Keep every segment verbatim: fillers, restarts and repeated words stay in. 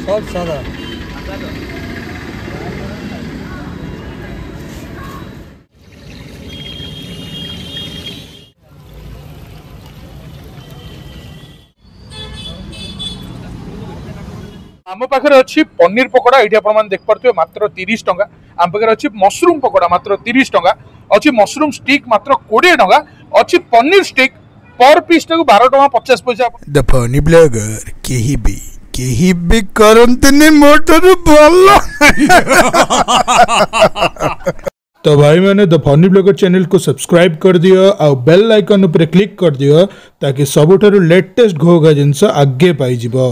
सब सादा आम पाखे अच्छी पनीर पकोड़ा ये आप देख पारे मात्र तीस टंका आम पाखे अच्छी मशरूम पकोड़ा मात्र तीस टंका अच्छी मशरूम स्टिक मात्र कोड़े टंका अच्छी पनीर स्टिक पर पीस टाक बारह टंका पचास पैसा द फनी ब्लॉगर केही भी केही भी करंतनी मोटर बोल तो भाई मैंने द फनी ब्लॉगर चैनल को सब्सक्राइब कर दियो और बेल आइकन ऊपर क्लिक कर दियो ताकि सबुठारु लेटेस्ट घोगा जिनस आगे पाई जिवो।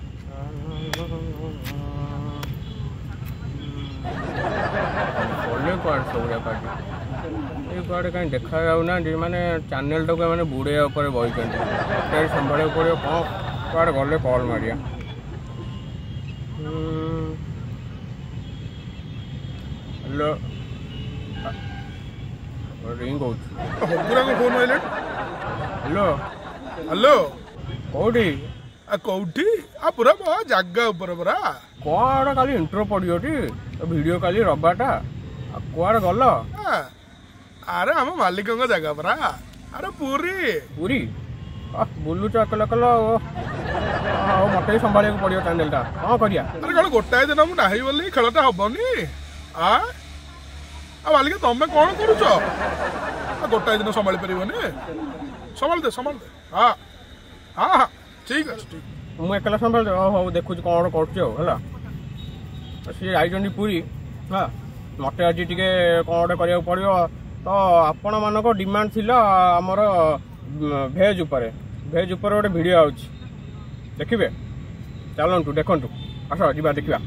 कुआड़े कहीं देखा जाऊना माने चैनल टाक मैंने बुड़े बही संभाल पड़ो कौन कुआड़े गले कल मारिया हेलो रिंग फोन आइले हेलो हेलो कौटी कौटी आ पूरा बा जगह ऊपर पूरा कौन काली इंट्रो पड़ो टी वीडियो काली रबाटा कुआड़े गल अरे हम मालिक जगह परा अरे पूरी पूरी बुलुच अकल अकल मत ही संभाल पड़ो चैनल टा कौन करिया अरे कौन गोटाए दिन मुझे नहीं बोली खेलटा हेनी आ मालिक तुम कौन करुच गोटाए दिन संभाली पारे संभाल दे संभाल दे हाँ हाँ हाँ ठीक अच्छे मुझे एकला संभाल दे हूँ देखुच कौन कर सी आई पूरी हाँ मत आज टे कौन गोटे पड़ो तो आपण मान डिमांड थी आमर भेज उपर भेज उपर गोटे भिड आउच देखिए चलतु देखु आस जा देखा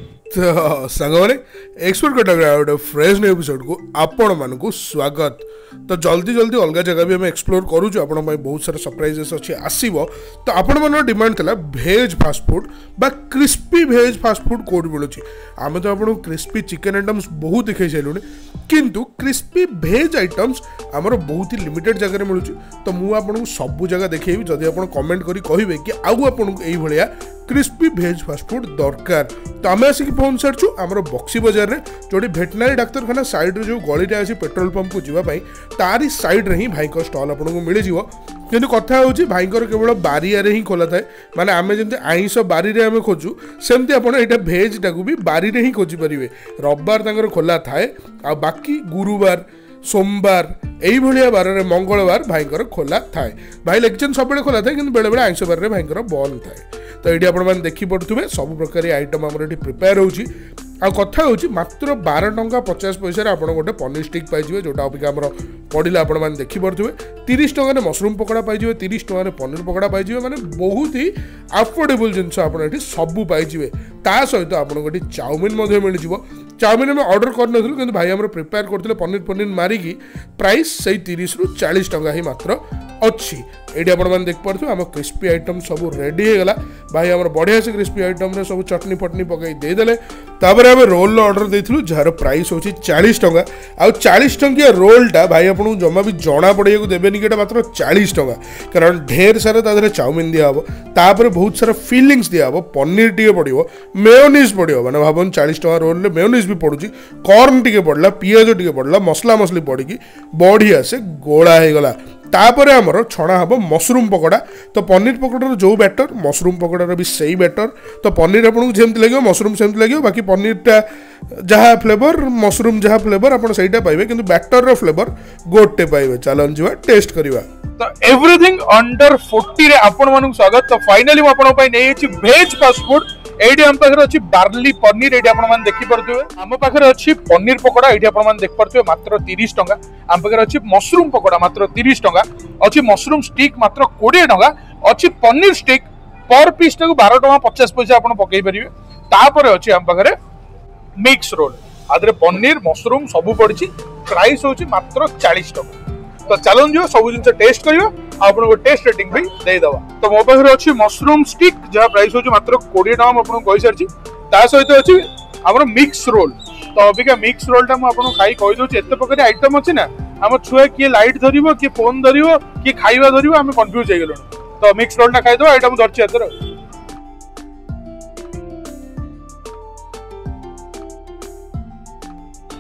तो सांग मैंने एक्सपेक्ट कर गोटे फ्रेश न्यू एपिसोड को आपण मानक स्वागत। तो जल्दी जल्दी अलग जगह भी आम एक्सप्लोर करूँ आपण बहुत सारा सरप्राइजेस अच्छी आसो तो आपण मन डिमांड था भेज फास्ट फूड बा क्रिस्पी भेज फास्ट फूड कौट मिलूँ आम तो आपको क्रिस्पी चिकेन आइटम्स बहुत दिखाई सारूँ किंतु क्रिस्पी भेज आइटम्स आमर बहुत ही लिमिटेड जगह मिलूँ तो मुझे आपको सबू जगह देखी जदि आप कमेंट करी कहे कि आउ आपको यही क्रिस्पी भेज फास्ट फूड दरकार तो आम आसिक पहुंच सारचु आमर बक्सी बजार में जो भेटनारी डाक्तखाना साइड रे जो गलीटा अच्छी पेट्रोल पंप को जीवाई तारी साइड रे ही भाई का स्टॉल आपको मिल जाव कि कथा हूँ भाई केवल बारिया ही खोला थाए माने आम जमी आईष बारी आम खोजु सेमती आप भेज टाक भी बारी ही खोजी पारे रविवार खोला थाए आ बाकी गुरुवार सोमवार यही बार में मंगलवार भाई खोला थाए भाई लेक्चर सब खोला थाए कि बेले बेले आईष बार में भाई बंद थाए तो ये आप देखी पड़ुवे सब प्रकार आइटम आम प्रिपेयर होची आ कथा होची मात्र बारह टंका पचास पैसा आप गोटे पनीर स्टिक पाइबे जोटा अबिका आम पड़ा आपण देखी पड़ुवे तीस टकर मशरूम पकोड़ा पाइबे तीस टकर पनीर पकोड़ा पाइबे माने बहुत ही अफोर्डेबल जिनस आप सबू पाइबे ता सहित आपको गोटे चाउमिन मिल चाउमिन आम ऑर्डर करनथुलु किंतु भाई आम प्रिपेयर करथिले पनीर पनीर मारिकी प्राइस से तीस रु चालीस टंका ही मात्र अच्छी ये आपण देख पारे आम क्रिस्पी आइटम सब रेडी हो गला भाई आम बढ़िया से क्रिस्पी आइटम रे सब चटनी फटनी पकई देदेले तापर आम रोल ऑर्डर देथिलु जार प्राइस होची चालीस टंका आ चालीस टंकिया रोलटा भाई आपको जमा भी जना पड़े को देबेनि कि मात्र चालीस टंका कारण ढेर सारा तादरे चाउमिन दिया हबो तापर बहुत सारा फीलिंग्स दिया हबो पनीर टिके पड़िबो मेयोनीज पड़िबो माने भाबन चालीस टंका रोल रे मेयोनीज भी पड़ुची कॉर्न टिके पड़ला पियाज टिके पड़ला मसला मसली पड़िकी बढ़िया से गोला हो गला तापर आमर छणा हम मशरूम पकोड़ा तो पनीर पकोड़ार जो बैटर मशरूम पकोड़ार भी सही बैटर तो पनीर आपको जमी लगे मशरूम सेमती लगे बाकी पनीरटा जहाँ फ्लेवर मशरूम जहाँ फ्लेवर आप पाइबे किंतु बैटर फ्लेवर गोटे पाइबे चलन जा टेस्ट करवा तो एवरीथिंग अंडर फोर्टी रे आपण मानक स्वागत तो फाइनली आपण पई नै अछि भेज फास्ट फूड एडी हम पाखर अछि बार्ली पनीर एडी आपण मान देखि परथुवे हम पाखर अछि पनीर पकोड़ा एडी आपण मान देख परथुवे मात्र तीस टंका हम पाखर अछि मशरूम पकोड़ा मात्र तीस टंका अछि मशरूम स्टिक मात्र बीस टंका अछि पनीर स्टिक पर पीस टाक बारह टंका पचास पैसा आपण पकई परिबे तापर अछि हम पाखर मिक्स रोल आदरे पनीर मशरूम सब पड़छि प्राइस होछि मात्र चालीस टंका तो चलन जो सब जिन टेस्ट करियो आपन को टेस्ट रेटिंग भी दे दवा तो मो पाखरे अछि मशरूम स्टिक जहा प्राइस होछि मात्र बीस टका आपन कहि सरछि ता सहित अछि हमर मिक्स रोल तो अबिका मिक्स रोल ता म आपन खाई कहि दोछि एते प्रकार आइटम अछि ना हम छुआ के लाइट धरिबो के फोन धरिबो के खाइबा धरिबो हम कंफ्यूज हे गेलो तो मिक्स रोल ना खाइ दो आइटम धरछि एतर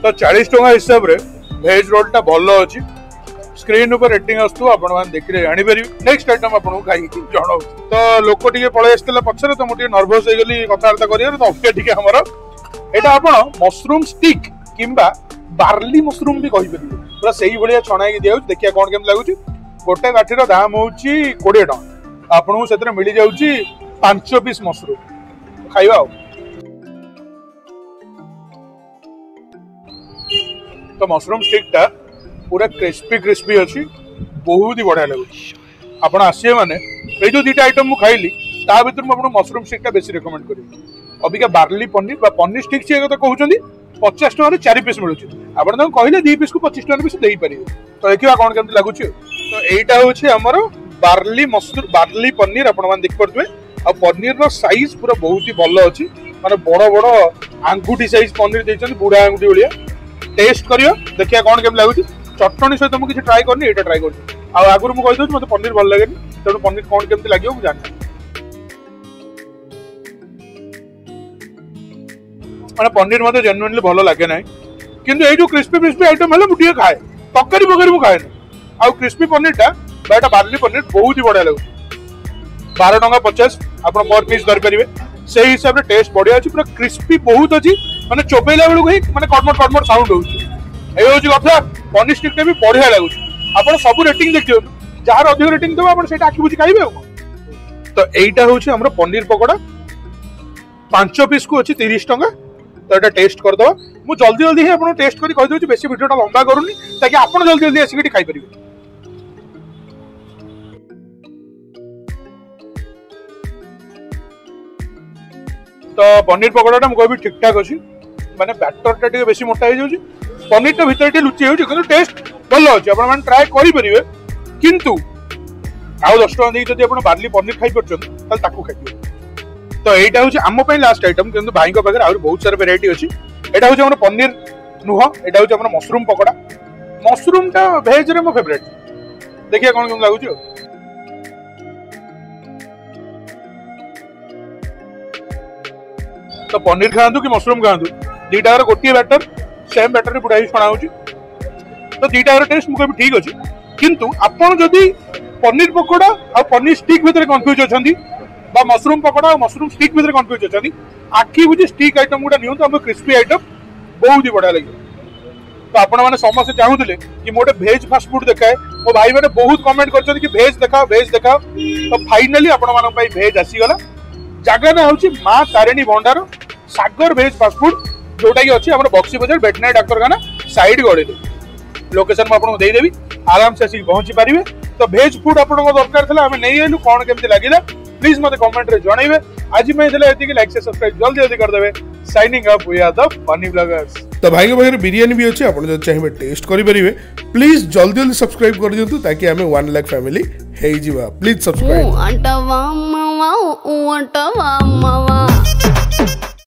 तो चालीस टका हिसाब रे भेज रोलटा भल अच्छी स्क्रीन ऊपर रेटिंग आसतु आपण मान देखिले जानि परिबे। नेक्स्ट आइटम आपन खाई जणौ तो लोक टिके पळे आस्तेला पछरे तो मोटी नर्वस हे गेली कथार्ता करियर तो अफिया टिके हमर एटा आपण मशरूम स्टिक किंबा बार्ली मशरूम भी कहि परिबे पूरा सेही भलिया छणाई दियौ। देखिया कोन केम लागुची गोटे काठीर दाम होउची बीस टका आपन सेतरे मिली जाउची पांच पीस मशरूम खाइबा। तो मशरूम स्टिक टा पूरा क्रिस्पी क्रिस्पी अच्छी बहुत ही बढ़िया लगे। आप आसिए मैंने ये जो दुटा आइटम मुझे खाइली ता भर मुझे मशरूम स्टिक बेसी रिकमेंड करी। अबिका बार्ली पनीर पनीर स्टिक सी कहते पचास टकर चार पीस मिलूँ आप कहले दी पीस को पच्चीस टकर पीस दे पारे। तो देखिए कौन केमती लगुच। तो यहाँ हूँ आमर बार्ली मशरूम बार्ली पनीर आपण देखिपे आ पनीर साइज पूरा बहुत ही भल अच्छी माने बड़ बड़ आंगुठी साइज पनीर देते बुढ़ा आंगुठी भाया टेस्ट करियो। देखिए कौन केम लगुच चटनी सहित मुझे ट्राए करनी ये ट्राए कर आगुरी मुझे कहीदे मतलब पनीर भल लगे तेणु पनीर कौन केमती लगे मुझे जानी मैंने पनीर मत जेन्युइनली भल लगे ना किंतु ये जो क्रिस्पी क्रिस्पी आइटम है मुझे खाए तरकारी पकड़ी मुझे खाए ना। आउ क्रिस्पी पनीर टा बार्ली पनीर बहुत ही बढ़िया लगे। बारह टका पचास आप पर पीस धरी पारे से हिसाब से टेस्ट बढ़िया अच्छी पूरा क्रिस्पी बहुत अच्छी मैंने चोबेला बेलू ही मैंने कटमट कटमट साउंड हो कथा। पनीर स्टिक भी बढ़िया लगुच आप सब रेटिंग देखिए जार अधिक रेटिंग देव आप आखि बुझी खाइबे। तो यहीटा हूँ आम पनीर पकोड़ा पांच पीस को अच्छी तीस टका। तो यहाँ टेस्ट करदे मुझे जल्दी जल्दी ही आपको टेस्ट कर कहीदे बेसी वीडियोटा लंबा करूनी ताकि आप जल्दी जल्दी आसिक खाई पारे। तो पनीर पकोड़ा मुझे कहबी ठीक ठाक अच्छी माने बैटर टा बेसी मोटा हो जाउची पनीर टा भीतर लुचि हो किंतु टेस्ट भल अच्छे आप ट्राए करेंगे किंतु आउ दस टका देकी जब आप बार्ली पनीर खाई पार्टी ताकू खाइए। तो यहाँ हूँ आम लास्ट आइटम किंतु भाई पाखे आहुरी बहुत सारा वेराइटी अच्छी। यहाँ हूँ आम पनीर नुह यहाँ हूँ आम मशरूम पकोड़ा मशरूम टा भेज रे मो फेवरेट। देखिए कौन कौन लगुच। तो पनीर खातु कि मशरूम खातु दीटा गोटे बैटर सेम बैटर बुढ़ा ही छणा हो। तो दीटा टेस्ट मुझे ठीक अच्छे किंतु आपन जदि पनीर पकोड़ा और पनीर स्टिक भितर कंफ्यूज अच्छी मशरूम पकोड़ा और मशरूम स्टिक भितर कंफ्यूज अच्छी आखि बुझी स्टिक आइटम गुटा नियंतु आम क्रिस्पी आइटम बहुत ही बढ़िया लगे। तो आपण मैंने समस्ते चाहूले कि मोटे भेज फास्ट फूड देखाए मो भाई मैंने बहुत कमेंट कर भेज देखाओ भेज देखाओ। तो फाइनाली आपण मान भेज आसीगला जगह ना हूँ माँ तारिणी भंडार सागर भेज फास्ट फूड जोटा कि अच्छी आम बक्सी बजार वेटनरी डाक्तखाना साइड गड़े लोकेशन मुझे आपको देदेवी आराम से आसिक पहुंची पारे। तो भेज फूड आपको दरकार था आम नहीं आलू कौन केमती लगे प्लीज मत कमेंट रे जनइबे। आज मैं ये लाइक से सब्सक्राइब जल्दी जल्दी करदे। Signing up we are the funny bloggers. तो भाई के पाखे बिरियानी भी अच्छे आप चाहिए टेस्ट करेंगे प्लीज जल्दी जल्दी सब्सक्राइब कर दिंतु ताकि आम वन लाख फैमिली हो प्लीज सब्सक्राइब।